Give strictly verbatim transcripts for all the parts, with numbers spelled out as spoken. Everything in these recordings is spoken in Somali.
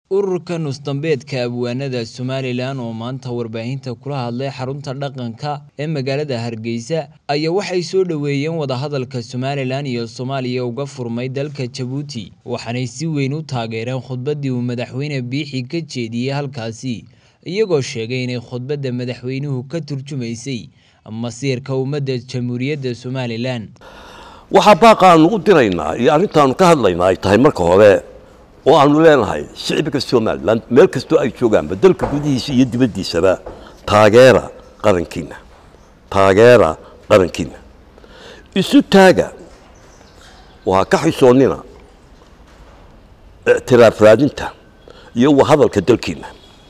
ururka nusdambeedka abwaanada Somaliland oo maanta warbaahinta kula hadlay xarunta dhaqanka ee magaalada Hargeysa ayaa waxay soo dhaweeyeen wada hadalka Somaliland iyo Soomaaliya uga furmay dalka Djibouti waxaanay si weyn u taageereen khudbadii uu madaxweyne Biixi ka jeediyay halkaasi iyagoo sheegay in khudbadda madaxweynuhu ka turjumaysay masiirka ummadda Jamhuuriyadda Somaliland waxa baaqaan u diraynaa iyo arintaan ka hadlaynaa tahay marka hore oo aanu leenahay shicibka Somaliland meel kasto ay joogaan badalka gudihiisa iyo dibadiisaba taageera qarankiina taageera qarankiina isu taaga waa ka xisoonina i'tiraaf raadinta iyo hadalka dalkiina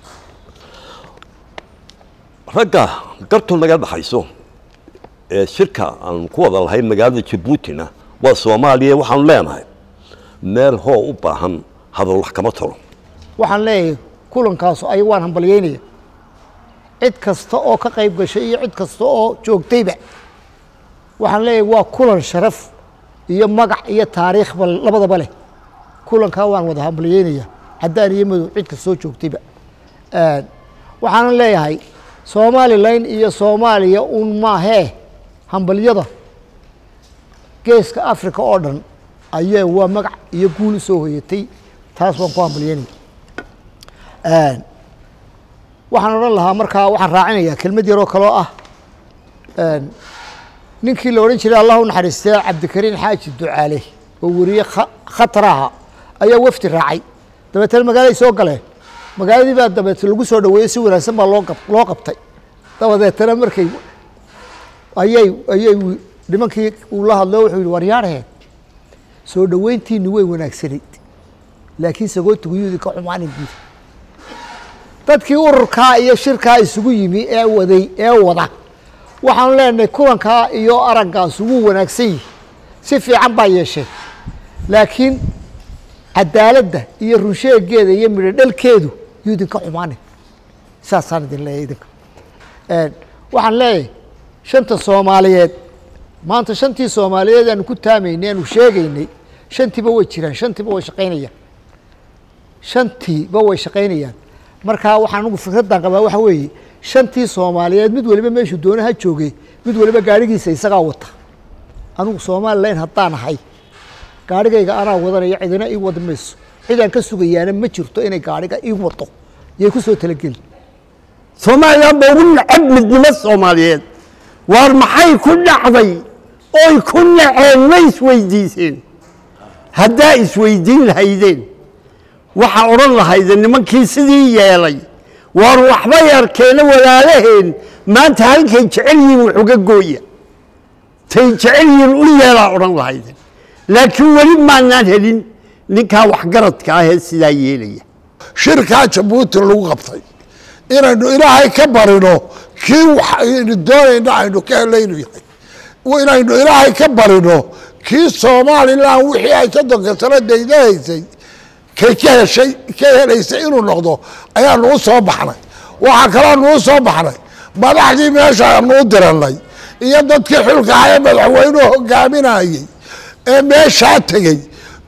ragga garto naga dhaxayso ee shirka aan ku wada lahayn magaalada Djibouti-na waa Soomaaliya waxaan leenahay meel hoo u baahan هذا الله كما ترى waxaan leeyahay kulankaas ay waan hambalyeynaya cid kasta oo ka qayb gashay iyo cid kasta oo joogtayba waxaan leeyahay waa kulan sharaf iyo magac iyo taariikh labadaba leh kulanka waan wada hambalyeynaya haddaan iyo madu cid kasta oo joogtayba ee waxaan leeyahay Somaliland iyo Soomaaliya un ma he hambalyada geeska Afrika oo dhan ayaa waa magac iyo guul soo hoyatay taas waan ku hambalyeynay ee waxaan oran lahaa markaa waxaan raacinayaa kelmad yar oo kale ah ee ninkii la oran jiray Allahu naxariistay Cabdikariin Xaaji Ducaale oo wariye khataraha ayaa wafti raacay dabeetana magaalada soo galeen magaaladii baa dabeetana lagu soo dhaweeyay si wanaagsan baa loo loo qabtay dabadeetana markay ayay ayay nimankii uu la hadlay wuxuu yiri waryaareen soo dhaweyntiina way wanaagsanay laakiin sagootigu yidi ka xumaanin guud dadkii ururka iyo shirka isugu yimi ee waday ee wada waxaan leenahay kulanka iyo araggaas ugu wanaagsan si fiican baa yeeshay laakiin cadaaladda iyo runsheegeeda iyo midhadhalkeedu yidi ka xumaanin saasaan idin leeyahay ee waxaan leeyahay shanta Soomaaliyeed maanta shantii Soomaaliyeed aan ku taamaynay aanu sheegaynay shantiiba way jiraan shantiiba way shaqeynayaan shantiiba way shaqeynayaan marka waxaan ugu fikradan qabaa waxa weeye shantii Soomaaliyeed mid waliba meeshu doonaha joogay mid waliba gaarigiisa isaga wata anigu Soomaaliland haddaan ahay gaarigayga anaa wadanaya cidina ii wadmayso cidaan ka sugayaana ma jirto inay gaariga ii wado yey ku soo talagelin Soomaaliland baa ugu nacab midnimo Soomaaliyeed war maxay ku dhacday oo ku naceen ma isweydiiseen haddaa isweydiin lahaydeen waxa oran lahaydeen nimankii sidii yeelay war waxba yarkeena walaalaheen maanta halkay jecel yihiin wuxuu ka gooya tay jecel yihiin u yeelaa oran lahaydeen laakiin weli maanaan helin ninkaa waxgaradka ah ee sidaa yeelaya shirkaa Djibouti lagu qabtay inaynu ilaahay ka barino kii waxaynu doonayna aynu ka helayno yahay inaynu ilaahay ka barino kii Somaliland wixii ay soddonka sano daydaysay kay ka heshay ka helaysay inuu noqdo ayaanu u soo baxnay waxa kale aanu u soo baxnay madaxdii meesha aanu u diranay iyo dadkii xulka ahaa madaxweynuhu hogaaminayay ee meesha tagay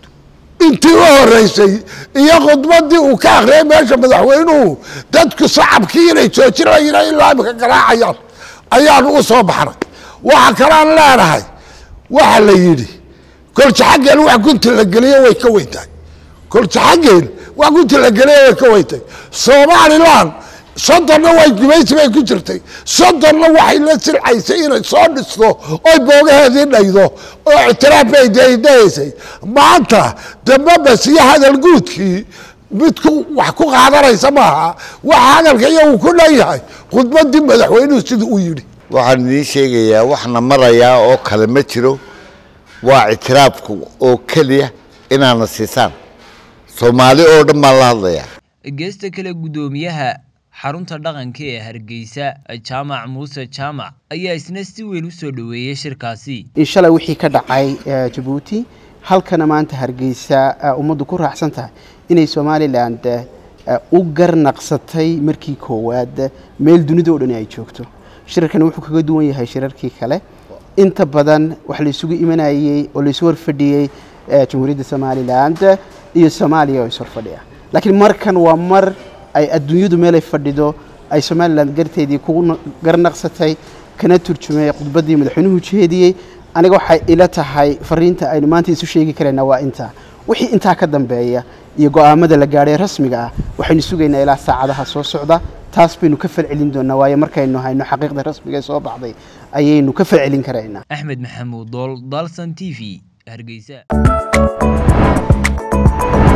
intii u horeysay iyo khudbadii uu ka akhriyay meesha madaxweynuhu dadku shacabkii inay soo jirayeen ilaa imika garaacayaan ayaanu u soo baxnay waxa kale aan leenahay waxa la yiri kolka xaggan wax kunti la galiyo way ka weyntahay kolka xaggan wax kunti la galiyo way ka weyntahay Somaliland soddonna way gumaysi bay ku jirtay soddonna waxay la silcaysay inay soo dhisto oo boogaheedii dhaydo oo i'tiraaf bay daydaysay maanta dambaba si hadal guudkii midku wax ku qaadanaysa maaha waxa hadalka iyagu ku leeyahay khudbadii madaxweynuhu sidii uu yiri waxaan idin sheegayaa waxna maraya oo kale ma jiro waa i'tiraafku oo kaliya inaana siisaan Soomaali oo dhan ma la hadlaya geesta kale gudoomiyaha xarunta dhaqanka ee Hargeysa Jaamac Muuse Jaamac ayaa isna si weyn u soo dhaweeyay shirkaasi insha Allah wixii ka dhacay Djibouti halkana maanta Hargeysa umadu ku raacsan tahay inay Somaliland u garnaqsatay markii koowaad meel dunida oo dhan ay joogto shirkan wuxuu kaga duwan yahay shirarkii kale inta badan wax la isugu imanayay oo la isu warfadhiyay Jamhuuriyadda Somaliland iyo Soomaaliya oo isu fadhiya laakiin markan waa mar ay adduunyadu meelay fadhido ay Somaliland garteedii kugu garnaqsatay kana turjumay khudbadii madaxweynuhu jeediyay aniga waxay ila tahay fariinta aynu maanta isu sheegi karayna waa inta wixii inta ka dambeeya iyo go'aamada la gaaray rasmiga ah waxaynu sugaynaa ilaa saacadaha soo socda taas baynu ka falcelin doonaa waayo markaynu hayno xaqiiqda rasmiga ee soo baxday ayaynu ka falcelin karaynaa Axmed Maxamuud Dool Dalsan T V Hargeysa